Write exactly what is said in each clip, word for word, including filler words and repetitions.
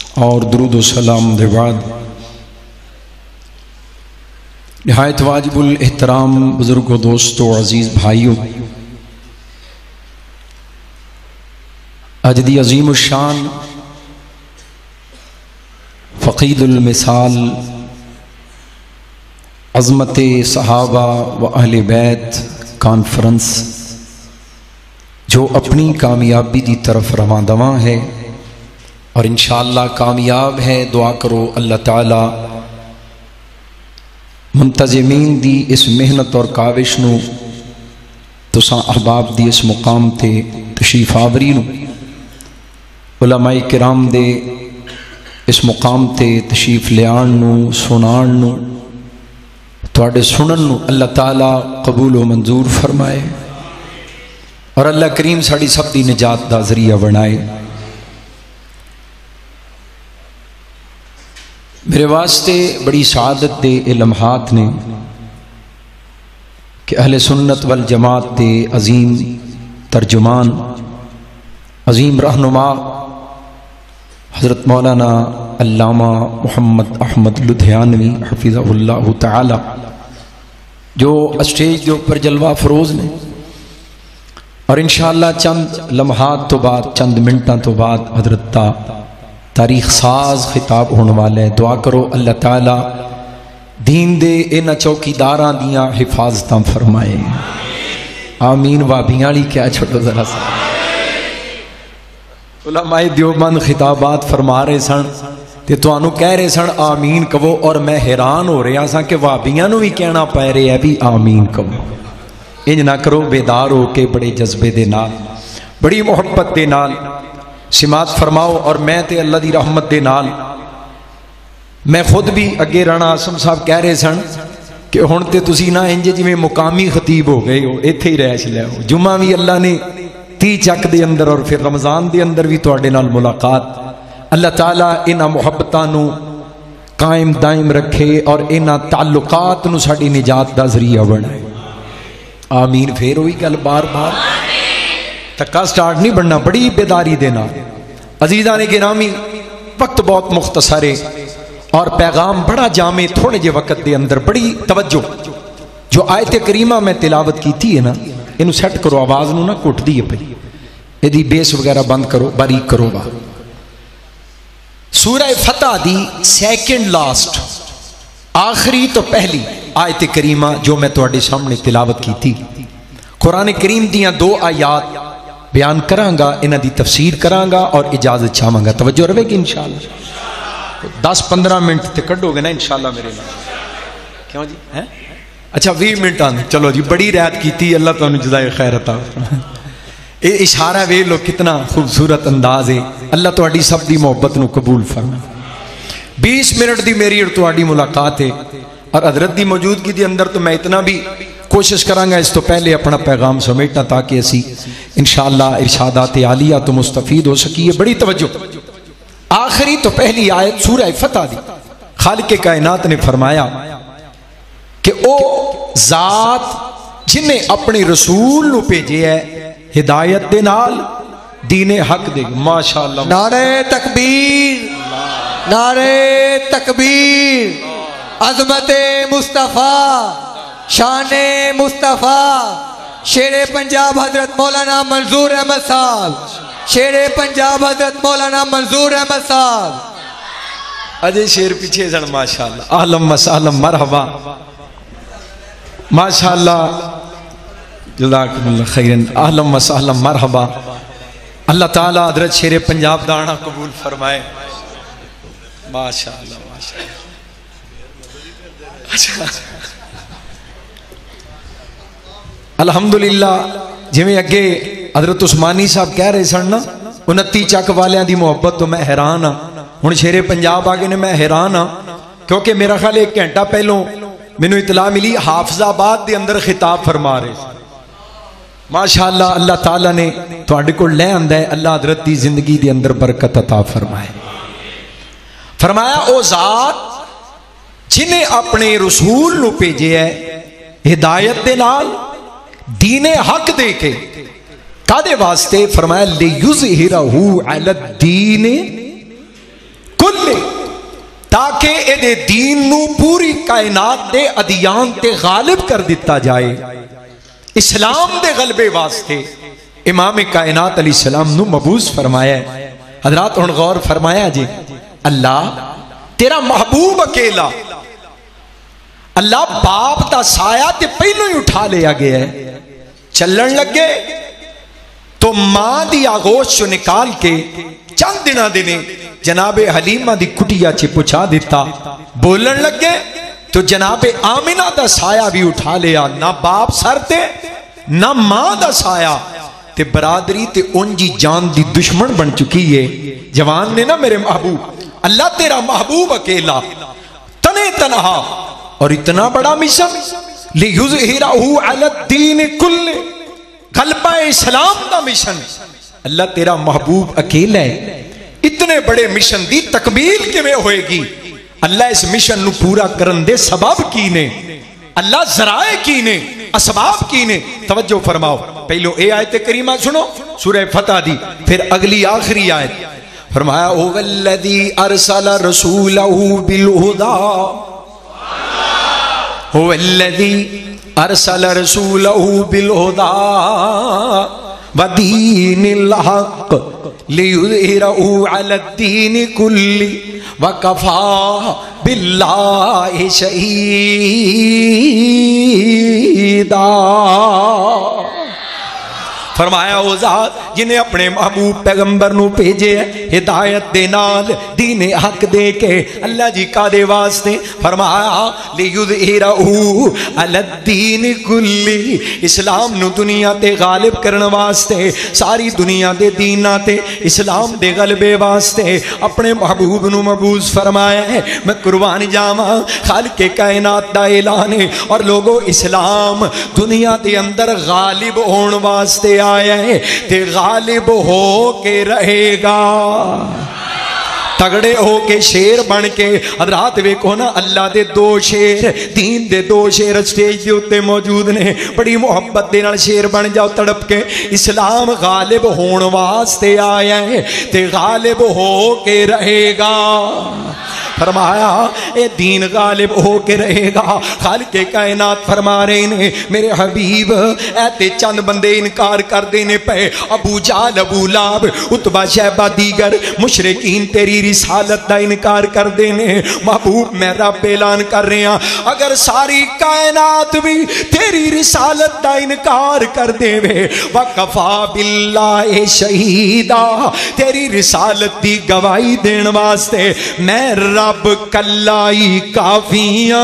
اور درود و سلام دے بعد نہایت واجب الاحترام بزرگوں، دوستوں، عزیز بھائیوں، اجدی عظیم الشان فقید المثال عظمت صحابہ و اہل بیت کانفرنس جو اپنی کامیابی دی طرف رواں دواں ہے اور انشاءاللہ کامیاب ہے، دعا کرو اللہ تعالی منتظمین دی اس محنت اور کاوش نو تساں احباب دی اس مقام تے تشریف آوری نو، علماء کرام دے اس مقام تے تشریف لیان نو، سنان نو، تواڈے سنن نو اللہ تعالی قبول و منظور فرمائے اور اللہ کریم ساڑی سب دی نجات دا ذریعہ بنائے۔ میرے واسطے بڑی سعادت دے لمحات نے کہ اہل سنت والجماعت دے عظیم ترجمان، عظیم رہنما حضرت مولانا علامہ محمد احمد لدھیانوی حفظہ اللہ تعالی جو اسٹیج کے اوپر جلوہ فروز نے، اور انشاءاللہ چند لمحات تو بعد، چند منٹاں تو بعد حضرت تا تاریخ ساز خطاب ہونے والا ہے۔ دعا کرو اللہ تعالی دین دے انہاں چوکیداراں دیاں حفاظتاں فرمائے، آمین۔ وابیاں لی کیا چھوٹو ذرا سا علماء دیوبند خطابات فرما رہے سن تے توانو کہہ رہے سن آمین کہو، اور میں حیران ہو رہا سا کہ وابیاں نو بھی کہنا پائے رہے ہے بھی آمین کہو۔ انج نہ کرو، بیدار ہو کے بڑے جذبے دے نال، بڑی محبت دے نال سماعت فرماؤ۔ اور میں تے اللہ دی رحمت دے نال، میں خود بھی اگے رانا آسم صاحب کہہ رہے سن کہ ہن تے تسی نہ انج جویں مقامی خطیب ہو گئے ہو، ایتھے ہی رہ چلے ہو۔ جمعہ بھی اللہ نے تی چک دے اندر اور پھر رمضان دے اندر بھی تواڈے نال ملاقات، اللہ تعالیٰ انہاں محبتاں نو قائم دائم رکھے اور انہاں تعلقات نو ساڈی نجات دا ذریعہ بنائے، آمین۔ پھر ہوئی گل بار بار تکا سٹارٹ نہیں بننا، بڑی بیداری دینا۔ عزیزان گرامی، وقت بہت مختصر ہے اور پیغام بڑا جامع، تھوڑے جے وقت دے اندر بڑی توجہ۔ جو آیت کریمہ میں تلاوت کی تھی ہے نا، انہوں سیٹ کرو، آواز نو نا کٹ دی ہے پہ، یہ دی بیس وغیرہ بند کرو، باریک کرو با۔ سورہ فتح دی سیکنڈ لاسٹ، آخری تو پہلی آیت کریمہ جو میں تواڈے سامنے تلاوت کی تھی، قرآن کریم دیاں دو آیات بیان کروں گا، انہاں دی تفسیر کروں گا اور اجازت چاہوں گا۔ توجہ رہے گی انشاءاللہ۔ دس پندرہ منٹ تے کڈو گے نا انشاءاللہ میرے نال، کیوں جی ہیں؟ اچھا وی منٹ آنے، چلو جی بڑی رعایت کیتی، اللہ تعالیٰ جزائے خیر عطا فرمائے۔ اے اشارہ وے لو کتنا خوبصورت انداز ہے، اللہ تواڈی سب دی محبت نو قبول فرمائے۔ بیس منٹ دی میری اور تواڈی ملاقات ہے اور حضرت دی موجودگی دی اندر تو میں اتنا بھی کوشش کرانگا اس تو پہلے اپنا پیغام سمیٹنا تاکہ اسی انشاءاللہ ارشادات عالیہ تو مستفید ہو سکیے۔ بڑی توجہ، آخری تو پہلی آیت سورہ فتح دی، خالق کائنات نے فرمایا کہ او ذات جنہیں اپنی رسول نو بھیجے ہے ہدایت دے نال دین حق دے، ماشاءاللہ۔ نعرہ تکبیر، نعرہ تکبیر، عظمت مصطفیٰ، شان مصطفیٰ، شیر پنجاب حضرت مولانا منظور احمد صاحب، شیر پنجاب حضرت مولانا منظور احمد صاحب۔ اجے شیر پیچھے سن، ماشاءاللہ، اہلم وسہلم مرحبا، ماشاءاللہ، جزاکم اللہ خیرن، اہلم وسہلم مرحبا۔ اللہ تعالیٰ حضرت شیر پنجاب دانا قبول فرمائے، ماشاءاللہ ماشاءاللہ۔ اچھا الحمدللہ، جویں اگے حضرت عثمانی صاحب کہہ رہے سن نا، انتی چک والیاں دی محبت تو میں حیران ہاں۔ ہن شیر پنجاب آگے نے میں حیران ہاں کیونکہ میرا خیال ایک گھنٹہ پہلوں مینوں اطلاع ملی حافظ آباد دے اندر خطاب فرما رہے سن، ماشاءاللہ۔ اللہ تعالیٰ نے تواڈے کول لے آندا ہے، اللہ حضرت دی زندگی دے اندر برکت عطا فرمائے۔ فرمایا او ذات جنہیں اپنے رسول نو بھیجے ہے ہدایت دے نال دین حق دے کے، کادے واسطے؟ فرمایا لیظہرہ علی الدین کل تاکہ اے دین نو پوری کائنات دے ادیان تے غالب کر دیتا جائے. اسلام دے غلبے واسطے امام کائنات علیہ السلام نو مبعوث فرمایا ہے. حضرات ہن غور فرمایا جی اللہ تیرا محبوب اکیلا اللہ باپ دا سایہ تے پہلو ہی اٹھا لیا گیا ہے. چلن لگے تو ماں دی آغوش چو نکال کے چند دنہ دینے جناب حلیمہ دی کٹیا چے پچھا دیتا. بولن لگے تو جناب آمینہ دا سایہ بھی اٹھا لیا. نہ باپ سر تے نہ ماں دا سایہ تے برادری تے انجی جان دی دشمن بن چکی ہے. جوان نے نا میرے محبوب اللہ تیرا محبوب اکیلا تنے تنہا اور اتنا بڑا مشن لِيُظْهِرَهُ عَلَى الدِّينِ كُلِّ غلبہ اسلام دا مشن. اللہ تیرا محبوب اکیلا ہے. اتنے بڑے مشن دی تکمیل کے میں ہوئے گی. اللہ اس مشن نو پورا کرن دے سبب کی نے اللہ ذرائع کی نے اسباب کی نے. توجہ فرماؤ پہلو اے آیت کریمہ سنو سورہ فتح دی پھر اگلی آخری آیت فرمایا هو الذی ارسل رسولہ بالہدا هو الذی ارسل رسولہ بالہدا ودین الحق لیظہرہ علی الدین کلی وکفا باللہ شہیدا. فرمایا او ذات جنہیں اپنے محبوب پیغمبر نو بھیجے ہدایت دے نال دین حق دے کے اللہ جی کا دے واسطے فرمایا لیظہرہ علی الدین کلی اسلام نو دنیا تے غالب کرن واسطے ساری دنیا دے دیناں تے اسلام دے غلبے واسطے اپنے محبوب نو مبعوث فرمایا ہے. میں قربان جاواں خالق کائنات دا اعلان ہے اور لوگوں اسلام دنیا دے اندر غالب ہون واسطے آیا ہے تے غالب ہو کے رہے گا. تگڑے ہو کے شیر بن کے حضرات ویکھو نا اللہ دے دو شیر دین دے دو شیر سٹیج دے اتے موجود نے. بڑی محبت دے نال شیر بن جاؤ تڑپ کے. اسلام غالب ہون واسطے آیا ہے تے غالب ہو کے رہے گا. فرمایا اے دین غالب ہو کے رہے گا. خالق کائنات فرما رہے ہیں میرے حبیب اے تے چند بندے انکار کر دینے پہ ابو جہل ابو لہب عتبہ شیبہ دیگر مشرکین تیری رسالت دا انکار کر دینے. محبوب میں رب اعلان کر رہے ہیں اگر ساری کائنات بھی تیری رسالت دا انکار کر دے وے وکفا باللہ شہیدہ تیری رسالت دی گواہی دین واسطے میں رب کلائی کافیاں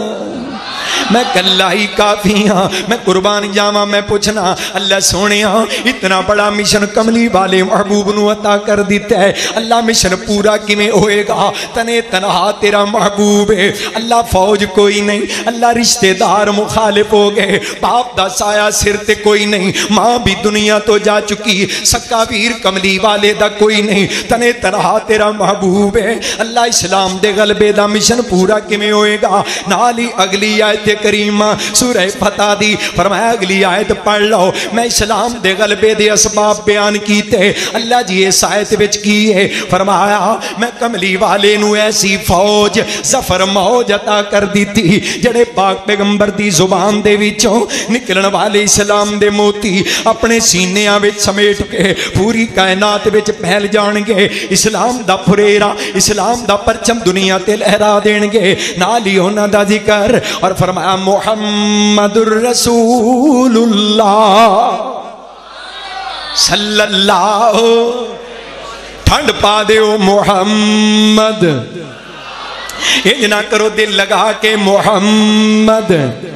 میں کلائی کافیاں. میں قربان جاواں میں پوچھنا اللہ سونیا اتنا بڑا مشن کملی والے محبوب نو عطا کر دیتا ہے. اللہ مشن پورا کیویں ہوئے گا؟ تنے تنہا تیرا محبوب ہے. اللہ فوج کوئی نہیں. اللہ رشتہ دار مخالف ہو گئے. باپ دا سایہ سر تے کوئی نہیں. ماں بھی دنیا تو جا چکی. سکا ویر کملی والے دا کوئی نہیں. تنے تنہا تیرا محبوب ہے. اللہ اسلام دے غلبے دا مشن پورا کیویں ہوئے گا؟ نالی اگلی آیت کریمہ سورہ فتح دی فرمایا اگلی آیت پڑھ لو. میں اسلام دے غلبے دے اسباب بیان کیتے. اللہ جی اس آیت وچ کی ہے فرمایا میں کملی والے نو ایسی فوج ظفر موج عطا کر دیتی جڑے پاک پیغمبر دی زبان دے وچوں نکلن والے اسلام دے موتی اپنے سینیاں وچ سمیٹ کے پوری کائنات وچ پھیل جان گے. اسلام دا پھریرا اسلام دا پرچم دنیا تے لہرا دین گے. نال ہی انہاں دا ذکر اور فرمایا محمد الرسول اللہ صلی اللہ ٹھنڈ پا دیو محمد. یہ نہ کرو دل لگا کے محمد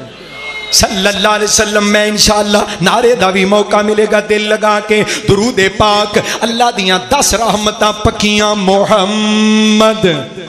صلی اللہ علیہ وسلم. میں انشاءاللہ نعرے دا بھی موقع ملے گا. دل لگا کے درود پاک اللہ دیاں دس رحمتاں پکیاں محمد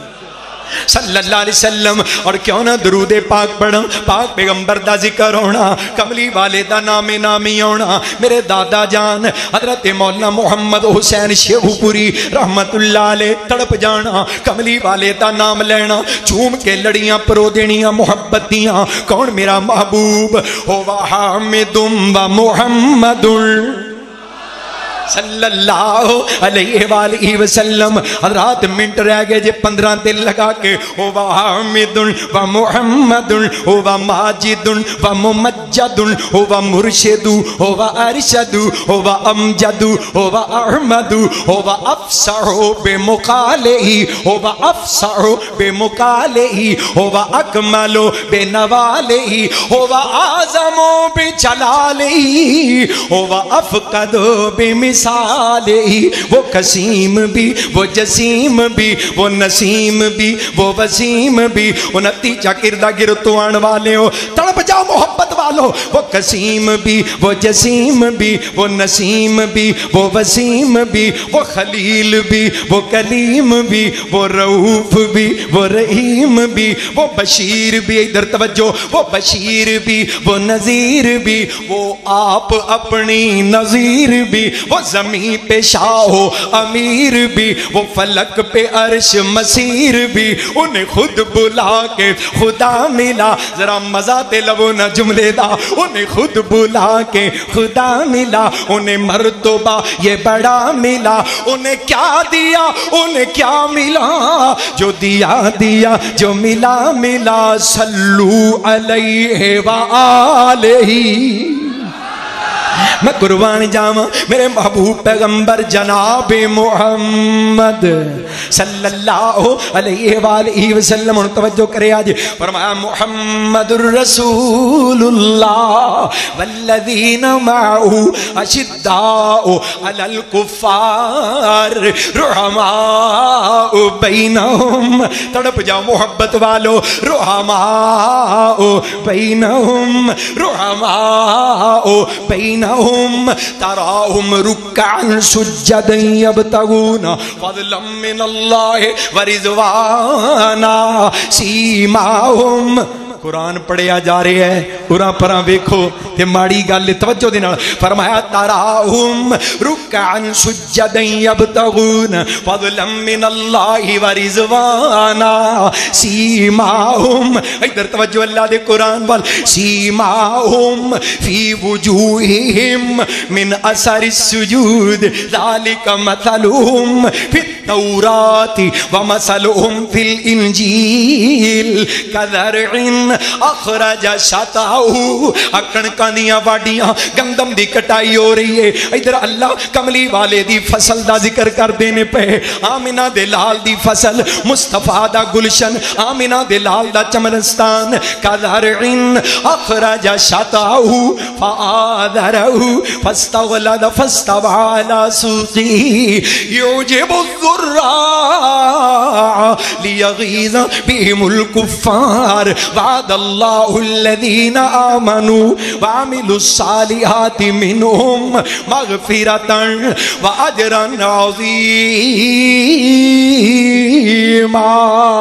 صلی اللہ علیہ وسلم. اور کیوں نہ درود پاک پڑھا پاک پیغمبر دا ذکر ہونا کملی والے دا نام نامی ہونا. میرے دادا جان حضرت مولانا محمد حسین شیخو پوری رحمت اللہ علیہ تڑپ جانا کملی والے دا نام لینا چوم کے لڑیاں پرو دینیاں محبت دیاں. کون میرا محبوب ہوا حامدم و محمد صلی اللہ علیہ وآلہ وسلم. حضرات منٹ رہ گئے جے پندرہ دل لگا کے. او حامد و محمد و ماجد و ممجد و مرشد و ارشد و امجد و احمد و افصح بمقالہ و افصح بمقالہ و اکمل بنوالہ و اعظم بجلالہ و افقد بمثالہ. وہ قسیم بھی وہ جسیم بھی وہ نسیم بھی وہ وسیم بھی. وہ نتیجہ کردہ گرتوان والے ہو تڑپ جاؤ محبت والو. وہ قسیم بھی وہ جسیم بھی وہ نسیم بھی وہ وسیم بھی وہ خلیل بھی وہ کلیم بھی وہ رؤوف بھی وہ رحیم بھی وہ بشیر بھی. ادھر توجہ. وہ بشیر بھی وہ نذیر بھی وہ آپ اپنی نظیر بھی. وہ زمین پہ شاہ امیر بھی وہ فلک پہ عرش مسیر بھی. انہیں خود بلا کے خدا ملا. ذرا مزہ تے لو نہ جملے دا. انہیں خود بلا کے خدا ملا. انہیں مرتبہ یہ بڑا ملا. انہیں کیا دیا انہیں کیا ملا. جو دیا دیا جو ملا ملا. صلو علیہ وآلہ. میں قربان جاواں میرے محبوب پیغمبر جناب محمد صلی اللہ علیہ وآلہ وسلم. توجہ کرے آج. فرمایا محمد الرسول اللہ والذین معه اشداء علی الکفار رحماء بینہم. تڑپ جاؤ محبت والو. رحماء بینہم رحماء بینہم تراہم رکعا سجدا یبتغون فضلا من اللہ ورضوانا سیماہم. قرآن پڑھیا جا رہے ہیں. قرآن پران ویکھو تے ماڑی گل توجہ دینا. فرمایا تراہم رکعا سجدا یبتغون فضلا من اللہ ورضوانا سیماہم. ادھر توجہ اللہ دے قرآن وال. سیماہم فی وجوہہم من اثر السجود ذالک مثلہم فی التوراۃ ومثلہم فی الانجیل کذرع اخرج شطاؤ. اکڑ کانیاں واڈیاں گندم دی کٹائی ہو رہی ہے. ادھر اللہ کملی والے دی فصل دا ذکر کر دینے پہ. آمینہ دے لال دی فصل مصطفیٰ دا گلشن آمینہ دے لال دا چمنستان. کذرع اخرج شطاؤ فآذرہ فاستغلظ فاستوى على سوقه يعجب الضراع ليغيظ بهم الكفار. وعد اللہ الذین آمنوا وعملوا الصالحات منہم مغفرتا واجرا عظیما.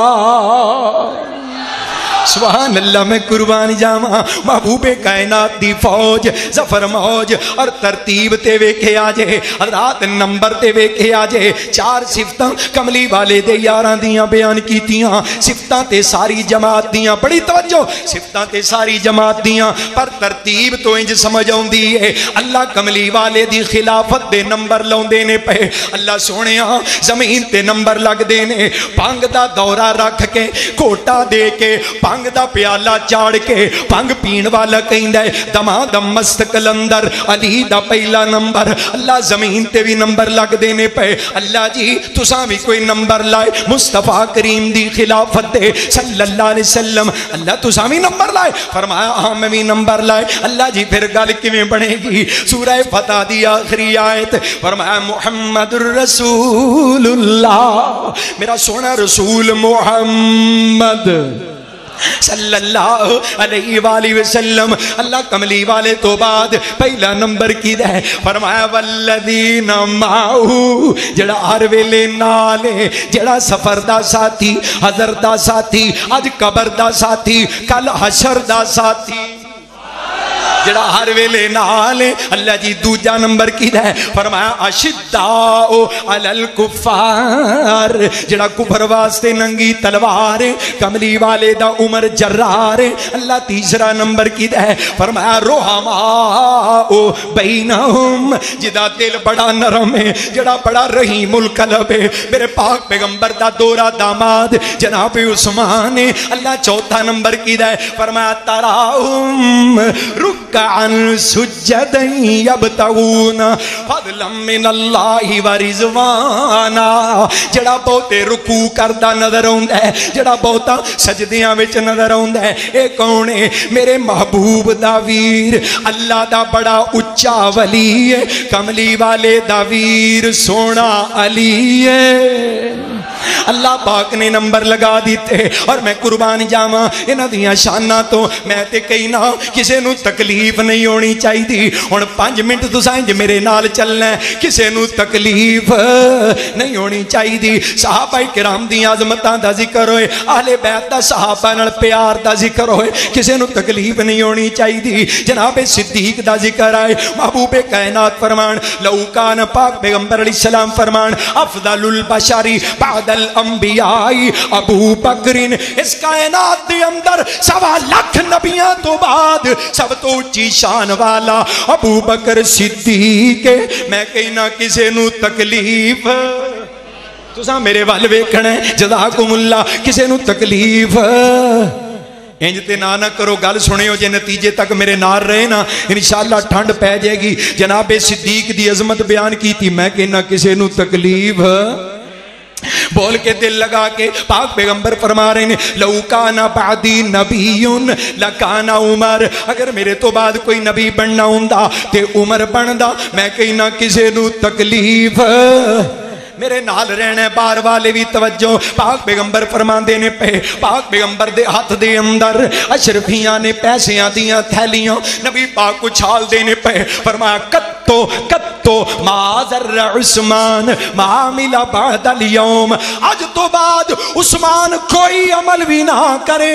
سبحان اللہ. میں قربان جاواں محبوب کائنات دی فوج ظفر موج اور ترتیب تے ویکھے آجے. حضرات نمبر تے ویکھے آجے. چار صفتاں کملی والے دے یاراں دیاں بیان کیتیاں. صفتاں تے ساری جماعت دیاں. بڑی توجہ. صفتاں تے ساری جماعت دیاں پر ترتیب تو انج سمجھ آؤندی ہے. اللہ کملی والے دی خلافت دے نمبر لاؤندے نے پہ. اللہ سونیاں زمین تے نمبر لگ دے نے. پنگ دا دورہ رکھ کے کوٹا دے کے پنگ دا پیالہ چاڑ کے پنگ پین والا کہندہ ہے دما دم مست کلندر علی دا پہلا نمبر. اللہ زمین تے بھی نمبر لگ دینے پہ. اللہ جی تساں بھی کوئی نمبر لائے مصطفیٰ کریم دی خلافت دے صلی اللہ علیہ وسلم. اللہ تساں بھی نمبر لائے. فرمایا ہاں میں بھی نمبر لائے. اللہ جی پھر گل کیویں بنے گی. سورہ فتح دی آخری آیت. فرمایا محمد الرسول اللہ. میرا سونا رسول محمد صلی اللہ علیہ وآلہ وسلم. اللہ کملی والے تو بعد پہلا نمبر کی دے. فرمایا والذین معہو. جڑا ہر ویلے نالے جڑا سفر دا ساتھی حضر دا ساتھی اج قبر دا ساتھی کل حشر دا ساتھی. جڑا ہر ویلے نال ہے اللہ جی دوجا نمبر کی ہے فرمایا اشداء علی الکفار جڑا کفر واسطے ننگی تلوار ہے کملی والے دا عمر جرار ہے اللہ تیسرا نمبر کی ہے فرمایا رحماء بینہم جدا دل بڑا نرم ہے جڑا بڑا رحیم القلب ہے میرے پاک پیغمبر دا دورہ داماد جناب عثمان ہے اللہ چوتھا نمبر کی ہے فرمایا تراہم رکعن سجدن یبتغون فضلا من اللہ ورضوانا جڑا بہتے رکوع کردہ نظر ہوندا ہے جڑا بہتا سجدیاں وچ نظر ہوندا ہے اے کون ہے میرے محبوب دا ویر اللہ دا بڑا اچا ولی ہے کملی والے دا ویر سونا علی ہے اللہ پاک نے نمبر لگا دیتے اور میں قربان جاواں انہاں دیاں شاناں تو میں تے کہنا کسے نو تکلیف نہیں ہونی چاہی دی ہن پانچ منٹ تساں جو میرے نال چلنا ہے کسے نو تکلیف نہیں ہونی چاہی دی صحابہ کرام دی عظمتاں دا ذکر ہوئے اہل بیت دا صحابہ نال پیار دا ذکر ہوئے کسے نو تکلیف نہیں ہونی چاہی دی جناب صدیق دا ذکر آئے محبوب کائنات فرمان لو کان پاک پیغمبر علیہ السلام فرمان افضل البشری بعد الانبیاء ابو بکرین اس کائنات دے اندر سوا لاکھ نبیاں تو بعد سب تو اونچی شان والا ابو بکر صدیق میں کہنا کسے نو تکلیف تساں میرے وال ویکھنا ہے جزاکم اللہ کسے نو تکلیف انج تے نہ نہ کرو گل سنے ہو جے نتیجے تک میرے نار رہے نا انشاءاللہ ٹھنڈ پہ جائے گی جناب صدیق دی عظمت بیان کی تھی میں کہنا کسے نو تکلیف بول کے دل لگا کے پاک پیغمبر فرما رہے ہیں لو کانا بعدی نبیون لکانا عمر اگر میرے تو بعد کوئی نبی بننا ہوندا تے عمر بندا میں کہنا کسے نو تکلیف میرے نال رہنے بار والے بھی توجہ پاک پیغمبر فرمان دینے پہ پاک پیغمبر دے ہاتھ دے اندر اشرفیاں نے پیسیاں دیاں تھیلیاں نبی پاک کو چھال دینے پہ فرمایا کتو کتو ما ذر عثمان ما عمل بعد اليوم آج تو بعد عثمان کوئی عمل بھی نہ کرے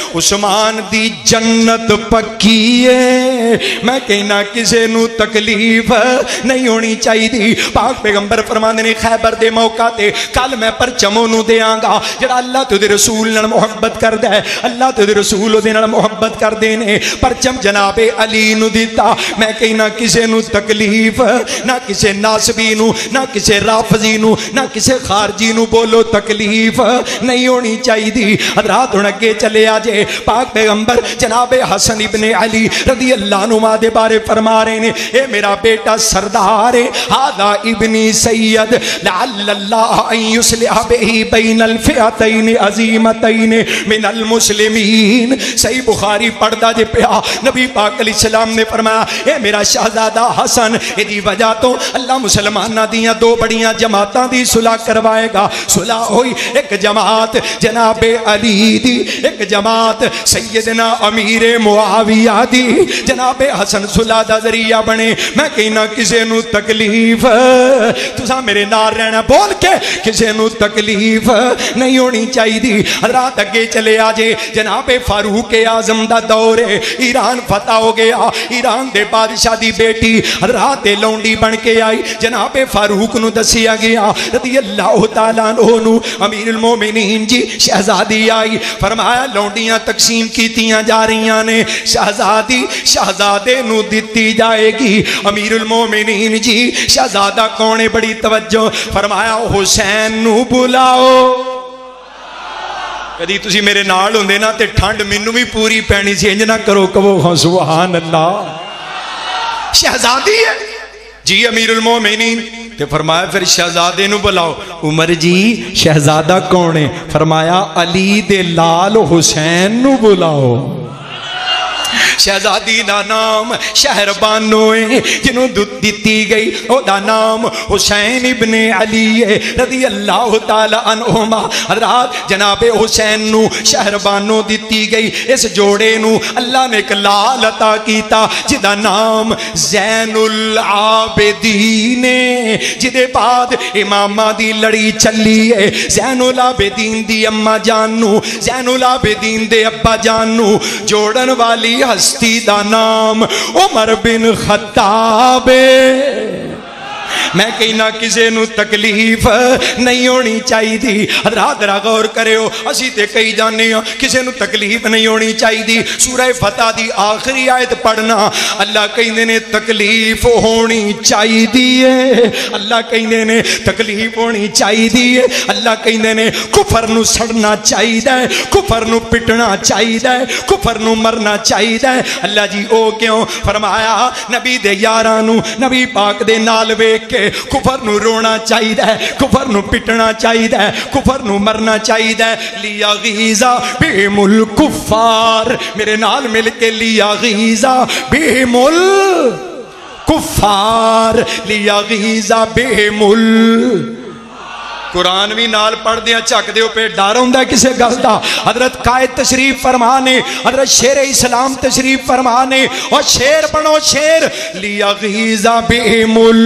عثمان دی جنت پکی ہے میں کہنا کسے نو تکلیف نہیں ہونی چاہی دی پاک پیغمبر فرمان دینے خیبر دے موقع تے کل میں پرچموں نو دے آنگا جڑا اللہ تو دے رسول نال محبت کر دے اللہ تو دے رسول دے نال محبت کر دینے پرچم جناب علی نو دیتا میں کہنا کسے نو تکلیف نہ کسے ناسبی نو نہ کسے رافضی نو نہ کسے خارجی نو بولو تکلیف نہیں ہونی چاہی دی حضرات اڑکے چلے آجے پاک پیغمبر جناب حسن ابن علی رضی اللہ عنہ دے بارے فرما رہے نے اے میرا بیٹا سردار ہے ہذا ابنی سید لعل اللہ ان یصلح بہی بین الفئتین عظیمتین من المسلمین صحیح بخاری پڑھدا جے پیا نبی پاک علیہ السلام نے فرمایا اے میرا شہزادہ حسن ایدی وجہ تو اللہ مسلمانہ دیاں دو بڑیاں جماعتاں دی صلح کروائے گا صلح ہوئی ایک جماعت جناب علی دی ایک جماعت سیدنا امیر معاویہ دی جناب حسن صلح دا ذریعہ بنے میں کہنا کسے نو تکلیف تساں میرے نار رہنا بول کے کسے نو تکلیف نہیں ہونی چاہی دی رات اگے چلے آجے جناب فاروق اعظم دا دور ایران فتح ہو گیا ایران دے بادشاہ دی بیٹی رات لونڈی بن کے آئی جناب فاروق نو دسیا گیا رضی اللہ تعالیٰ عنہ امیر المومنین جی شہزادی آئی فرمایا لونڈیاں تقسیم کیتیاں جا رہیاں نے شہزادی شہزادے نو دیتی جائے گی امیر المومنین جی شہزادہ کونے بڑی توجہ فرمایا حسین نو بلاؤ کدی تسی میرے نال ہوندے نا تے ٹھنڈ مینوں بھی پوری پینی سی انج نہ کرو کہو سبحان اللہ شہزادی ہے جی امیر المومنین تے فرمایا پھر شہزادے نو بلاؤ عمر جی شہزادہ کون ہے فرمایا علی دے لال حسین نو بلاؤ شہزادی دا نام شہر بانوئے جنہوں دیتی گئی او دا نام حسین ابن علی رضی اللہ تعالی عنہما رات جناب حسین نو شہر بانو دیتی گئی اس جوڑے نو اللہ نے ایک لال عطا کیتا جدا نام زین العابدین جدے بعد امامہ دی لڑی چلی ہے زین العابدین دی اممہ جانو زین العابدین دے ابا جانو جوڑن والی حسین हस्ती दा नाम उमर बिन खत्ताब। मैं कहना किसी नू तकलीफ नहीं होनी चाहिए। हज़रात जरा गौर करियो, असी ते कही जाने किसी नू तकलीफ नहीं होनी चाहिए। सूरह फतह दी आखिरी आयत पढ़ना, अल्लाह कहते ने तकलीफ होनी चाहिए। अल्लाह कहते ने तकलीफ होनी चाहिए। अल्लाह कहते ने कुफर नू सड़ना चाहिए, कुफर नू पिटना चाहिए, कुफर नू मरना चाहिए। अल्लाह जी ओ क्यों फरमाया? नबी दे यारां नू नबी पाक दे नाल वेख के कुफर नू रोना चाहिए, कुफर नू पिटना चाहिए, कुफर नू मरना चाहिए। लिया गीजा बेमुल कुफार, मेरे नाल मिल के लिया गीजा बेमुल कुफार, लिया गीजा बेमुल। कुरान भी नाल पढ़दे झकदे हो पे डर होंदा किसे गल दा। हजरत कायद तशरीफ फरमा ने, हजरत शेर इस्लाम तशरीफ फरमा ने, और शेर बनो शेर। लिया गीजा बेमुल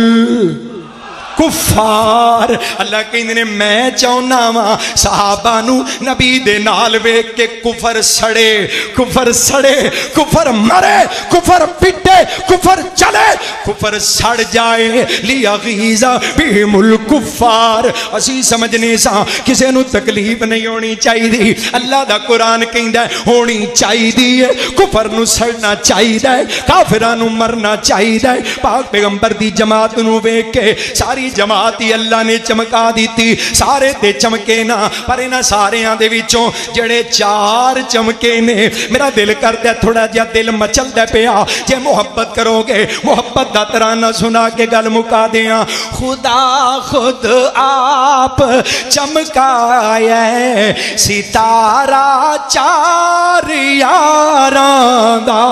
कुफार। अल्लाह कहते ने मैं चाहना वा सहाबा नू नबी दे नाल वेख के कुफर सड़े, कुफर सड़े, कुफर मरे, कुफर पिटे, कुफर चले, कुफर सड़ जाए। लिया गीजा बेमुल कुफार। असी समझने सा किसी नू तकलीफ नहीं होनी चाहिए। अल्लाह दा कुरान कहंदा होनी चाहिए। कुफर नू सड़ना चाहिए, काफिरां नू मरना चाहिए। पाक पैगंबर दी जमात नू वेख के सारी जमात ही अल्लाह ने चमका दी। सारे ते चमके ना, पर इन्हां सारियां दे विचों जेड़े चार चमके ने, मेरा दिल करदा थोड़ा जिहा दिल मचलदा पिया। जे मुहब्बत करोगे मुहब्बत दा तराना सुना के गल मुका दियां। खुदा खुद आप चमकाया सितारा चार यारां दा।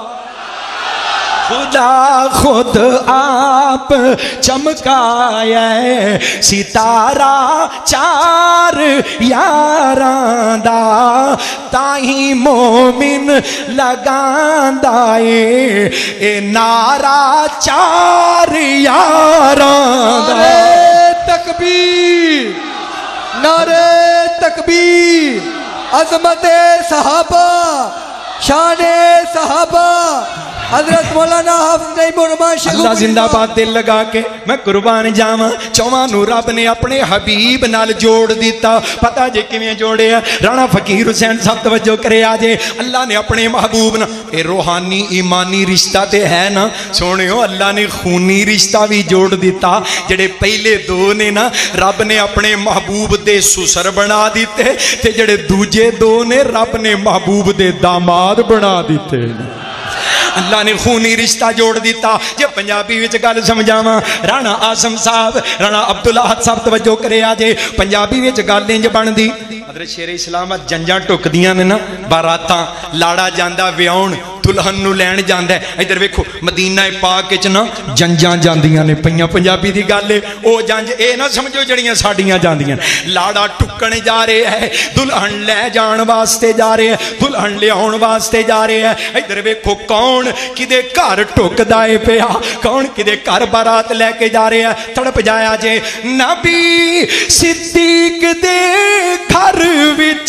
खुदा खुद आप चमकाया सितारा चार यारां दा, ताही मोमिन लगांदा ए ए नारा चार यारां दा। नारे तकबीर, नारे तकबीर। अज़मते सहाबा, शाने सहाबा, हजरत मौलाना हाफिज अल्लाह जिंदाबाद। दिल लगा के मैं कुर्बान जावां। चौवां नू रब ने अपने हबीब नाल जोड़ दिता। पता जे किवें जोड़िया? राणा फकीर हुसैन साहब तवज्जो करे आजे। अल्लाह ने अपने महबूब ना, ये रूहानी ईमानी रिश्ता ते है ना सोनियो, अल्लाह ने खूनी रिश्ता भी जोड़ दिता। जेड़े पहले दो ने ना रब ने अपने महबूब दे सुसर बना दिते, ते जेड़े दूजे दो ने रब ने महबूब दे दामाद बना दिते। अल्लाह ने खूनी रिश्ता जोड़ दिता। जे पंजाबी विच गल समझावा, राणा आसम साहब, राणा अब्दुल अहद साहब तवज्जो करे आजे। पंजाबी विच गल इंज बनदी, हज़रत शेर इस्लाम जंजां टुकदियां ने ना, बारातां लाड़ा जांदा विआउण, दुल्हन नू लैण जांदा। इधर वेखो मदीना पाक विच ना जंजां जांदियां ने पईयां। पंजाबी दी गल है ओ जंज ए ना समझो जड़ियां साडियां जांदियां। लाड़ा टुकण जा रहे है, दुल्हन लै जाण वास्ते जा रहे है, दुल्हन लियाउण वास्ते जा रहे है। इधर वेखो कौन किदे घर टुकदा है पिया, कौन किदे घर बारात लैके जा रहे है। तड़प जाया जे नबी सिद्दीक दे घर विच।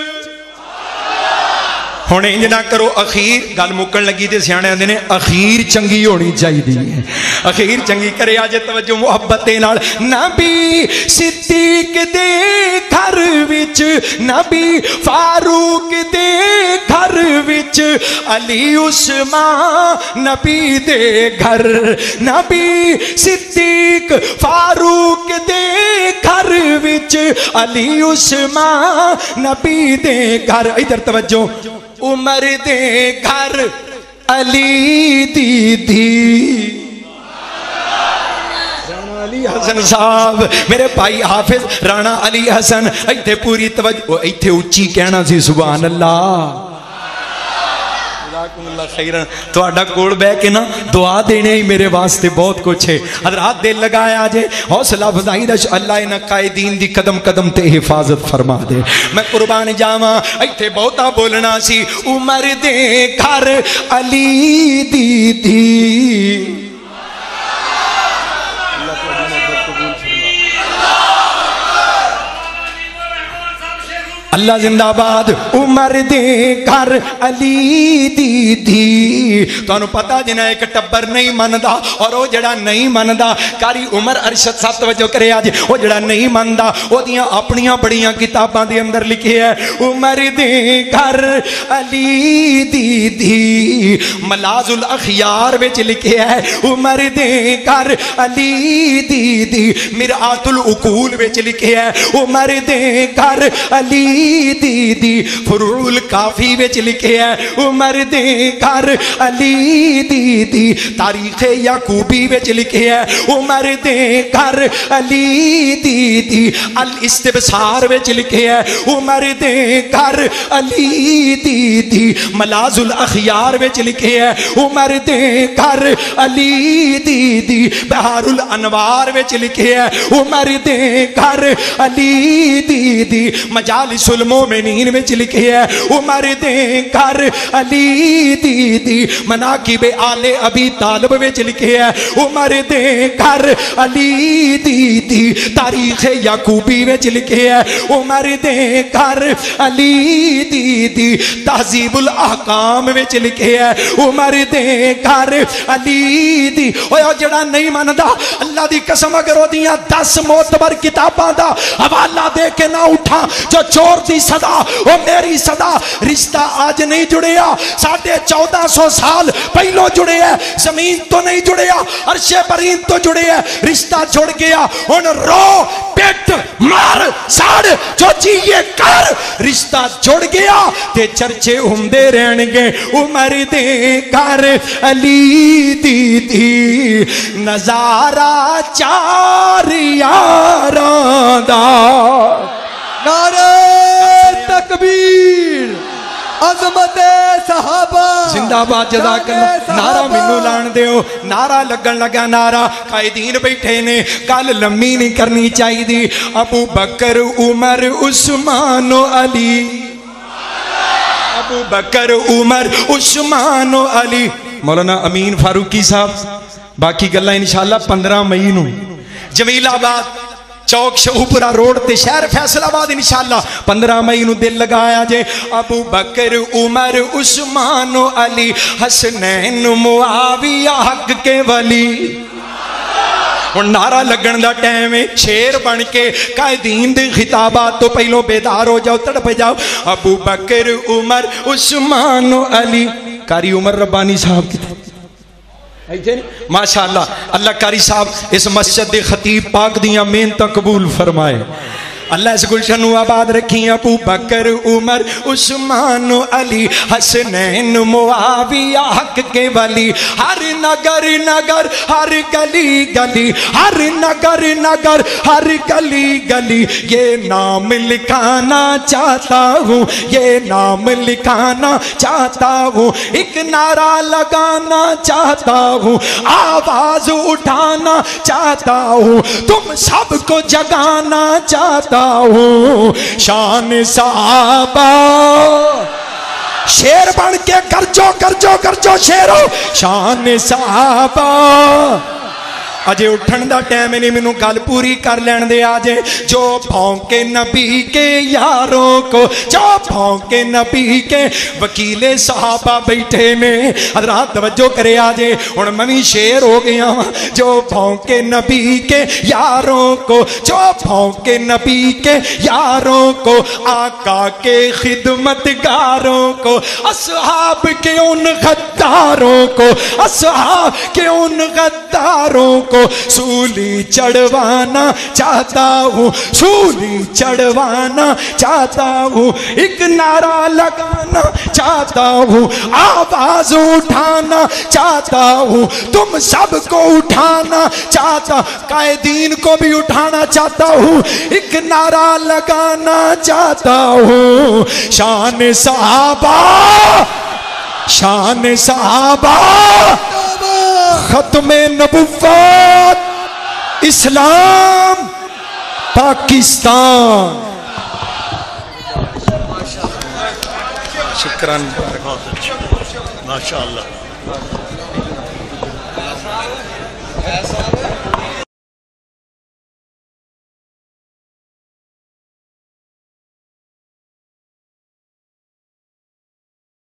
हुण इंज ना करो, अखीर गल मुकन लगी तो सियाणे आंदे ने अखीर चंगी होनी चाहिए। अखीर चंगी करे अज तवज्जो मुहब्बत दे नाल। नबी सिद्दीक दे घर विच, नबी फारूक दे घर विच, अली उस्मान नबी दे घर। नबी सिद्दीक फारूक दे घर विच, अली उस्मान नबी दे घर। इधर तवज्जो, उमर दे घर अली दीदी। राणा अली हसन साहब, मेरे भाई हाफिज राणा अली हसन। इत्थे पूरी तवज्जो, इत्थे उच्ची कहना सी सुभान अल्लाह। तुहाडा कोल बह के ना दुआ देने ही मेरे वास्ते बहुत कुछ है। हज़रात दिल लगाया जे, हौसला अफजाई दा अल्लाह इन्हां कायदीन दी कदम कदम ते हिफाजत फरमा दे। मैं कुर्बान जावां, इत्थे बहुता बोलना सी। उमर दे घर अली दीदी। اللہ زندہ باد عمر دے گھر علی دی دی تو انہوں پتا جنہیں ایک ٹبر نہیں مندہ اور وہ جڑا نہیں مندہ کاری عمر ارشد صاحب توجہ کرے آج وہ جڑا نہیں مندہ وہ دیاں اپنیاں بڑیاں کتاباں دے اندر لکھے ہے عمر دے گھر علی دی دی ملاذ الاخیار وچ لکھے ہے عمر دے گھر علی دی دی مرآت العقول وچ لکھے ہے عمر دے گھر علی دی دی فروع الکافی وچ لکھے ہے عمر دے گھر علی دی دی تاریخ یعقوبی وچ لکھے ہے عمر دے گھر علی دی دی الاستبصار وچ لکھے ہے عمر دے گھر علی دی دی ملاذ الاخیار وچ لکھے ہے عمر دے گھر علی دی دی بحار الانوار وچ لکھے ہے عمر دے گھر علی دی دی مجالس المومنین وچ لکھے ہے عمر دے گھر علی دی دی مناقب آل ابی طالب وچ لکھے ہے عمر دے گھر علی دی دی تاریخ یعقوبی وچ لکھے ہے عمر دے گھر علی دی دی تہذیب الاحکام وچ لکھے ہے عمر دے گھر علی دی اوہ جڑا نہیں ماندا اللہ دی قسم اگر او دیاں دس معتبر کتاباں دا حوالہ دے کے نہ اٹھا جو چور دی صدا وہ میری صدا رشتہ آج نہیں جڑیا ساڑھے چودہ سو سال پہلو جڑے ہے زمین تو نہیں جڑیا عرش برین تو جڑے ہے رشتہ جڑ گیا ان رو پیٹ مار ساڑ جو چیئے کر رشتہ جڑ گیا تے چرچے ہمدے رہنگے عمر دے گھر علی دی دی نظارہ چار یاران دا نعرہ تکبیر عظمت صحابہ زندہ باد جزاک اللہ نعرہ منو لان دیو نعرہ لگن لگا نعرہ قائدین بیٹھے نے کل لمبی نہیں کرنی چاہی دی ابو بکر عمر عثمان و علی ابو بکر عمر عثمان و علی مولانا امین فاروقی صاحب باقی گلہ انشاءاللہ پندرہ مئی نو جمیل آباد چوک شہوپرہ روڈ تے شہر فیصل آباد انشاءاللہ پندرہ مئی نو دل لگایا جے ابو بکر عمر عثمان و علی حسنین معاویہ حق کے ولی اور نعرہ لگن دا ٹائم ہے شیر بن کے قائدین دے خطابات تو پہلو بیدار ہو جاؤ تڑپ جاؤ ابو بکر عمر عثمان و علی کاری عمر ربانی صاحب کی ماشاءاللہ اللہ کاری صاحب اس مسجد دے خطیب پاک دیاں محنتاں قبول فرمائے اللہ اس گلشن و آباد رکھیں ابو بکر عمر عثمان و علی حسنین معاویہ حق کے ولی ہر نگر نگر ہر گلی گلی ہر نگر نگر ہر گلی گلی یہ نام لکھانا چاہتا ہوں یہ نام لکھانا چاہتا ہوں ایک نعرہ لگانا چاہتا ہوں آواز اٹھانا چاہتا ہوں تم سب کو جگانا چاہتا ہوں شان صحابہ شیر بن کے کرجو کرجو کرجو شیرو شان صحابہ اجے اٹھن دا ٹائم نہیں مینوں گل پوری کر لین دے آجے جو بھونکے نبی کے یاروں کو جو بھونکے نبی کے وکیل صحابہ بیٹھے نے حضرات توجہ کرے آجے اور میں شیر ہو گیا جو بھونکے نبی کے یاروں کو جو بھونکے نبی کے یاروں کو آقا کے خدمتگاروں کو اصحاب کے ان غداروں کو اصحاب کے ان غداروں کو سولی چڑھوانا چاہتا ہوں سولی چڑھوانا چاہتا ہوں ایک نعرہ لگانا چاہتا ہوں آواز اٹھانا چاہتا ہوں تم سب کو اٹھانا چاہتا قائدین کو بھی اٹھانا چاہتا ہوں ایک نعرہ لگانا چاہتا ہوں شان صحابہ شان صحابہ ختم نبوت اسلام پاکستان شکران ماشاءاللہ